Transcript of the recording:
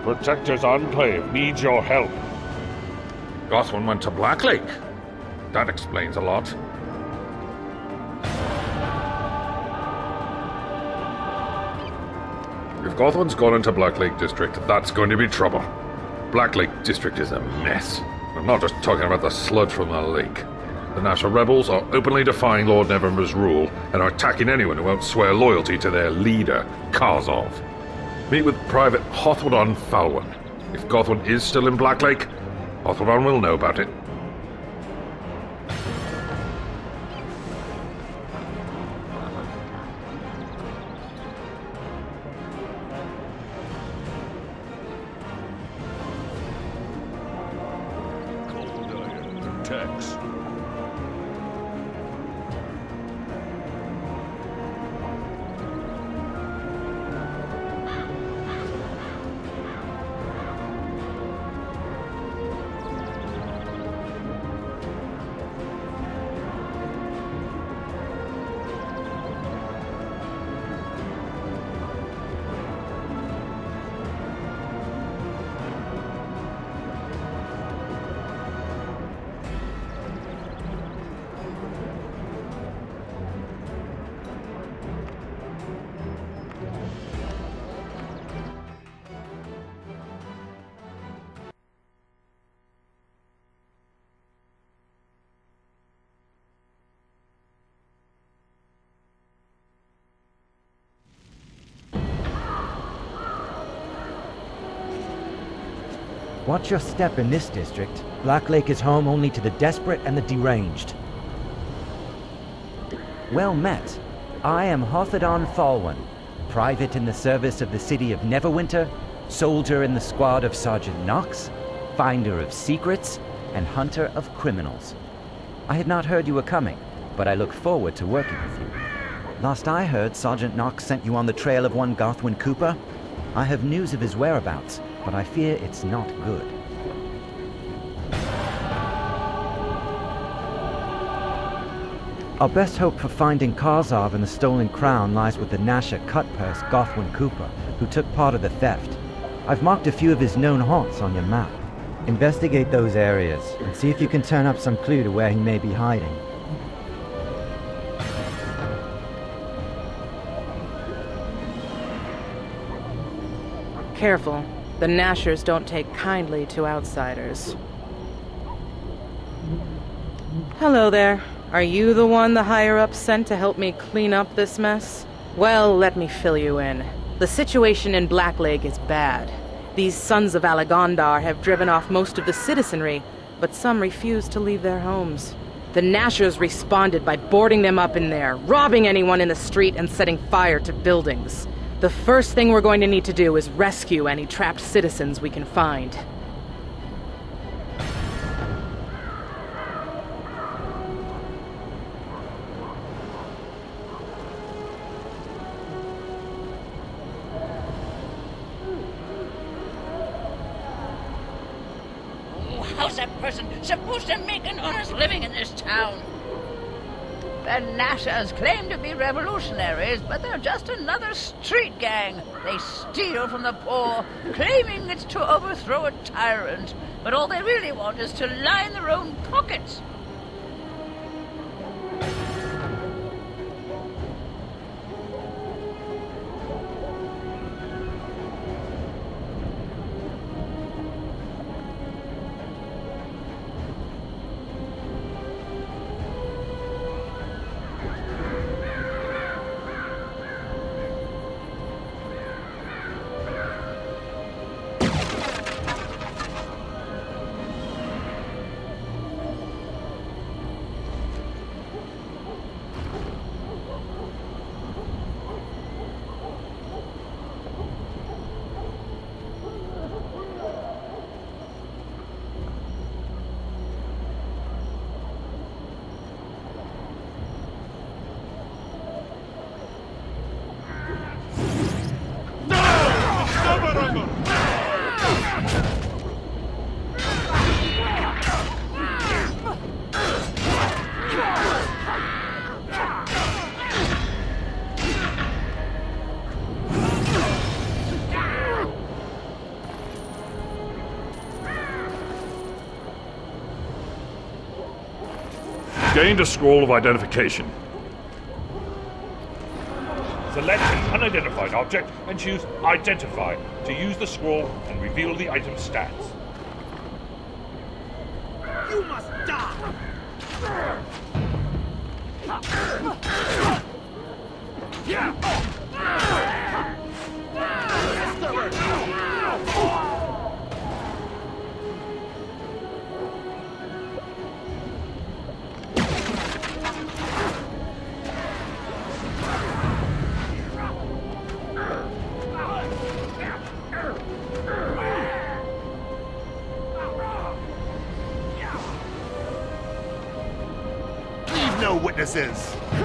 Protector's Enclave needs your help. Gothwin went to Blacklake. That explains a lot. If Gothwin's gone into Blacklake District, that's going to be trouble. Blacklake District is a mess. I'm not just talking about the sludge from the lake. The National rebels are openly defying Lord Neverwinter's rule and are attacking anyone who won't swear loyalty to their leader, Karzov. Meet with Private Hawthorne Falwyn. If Gothwin is still in Blacklake, Hawthorne will know about it. Tex. Watch your step in this district. Blacklake is home only to the desperate and the deranged. Well met. I am Hawthorne Falwyn, private in the service of the city of Neverwinter, soldier in the squad of Sergeant Knox, finder of secrets, and hunter of criminals. I had not heard you were coming, but I look forward to working with you. Last I heard, Sergeant Knox sent you on the trail of one Gothwin Cooper. I have news of his whereabouts, but I fear it's not good. Our best hope for finding Karzov and the stolen crown lies with the Nasher cut-purse Gothwin Cooper, who took part of the theft. I've marked a few of his known haunts on your map. Investigate those areas, and see if you can turn up some clue to where he may be hiding. Careful. The Nashers don't take kindly to outsiders. Hello there. Are you the one the higher-ups sent to help me clean up this mess? Well, let me fill you in. The situation in Blacklake is bad. These sons of Alagondar have driven off most of the citizenry, but some refuse to leave their homes. The Nashers responded by boarding them up in there, robbing anyone in the street, and setting fire to buildings. The first thing we're going to need to do is rescue any trapped citizens we can find. How's a person supposed to make an honest living in this town? The Nashers claim to be revolutionaries, but they're just another street gang. They steal from the poor, claiming it's to overthrow a tyrant. But all they really want is to line their own pockets. You've gained a scroll of identification. Select an unidentified object and choose Identify to use the scroll and reveal the item's stats. You must die! Leave no witnesses!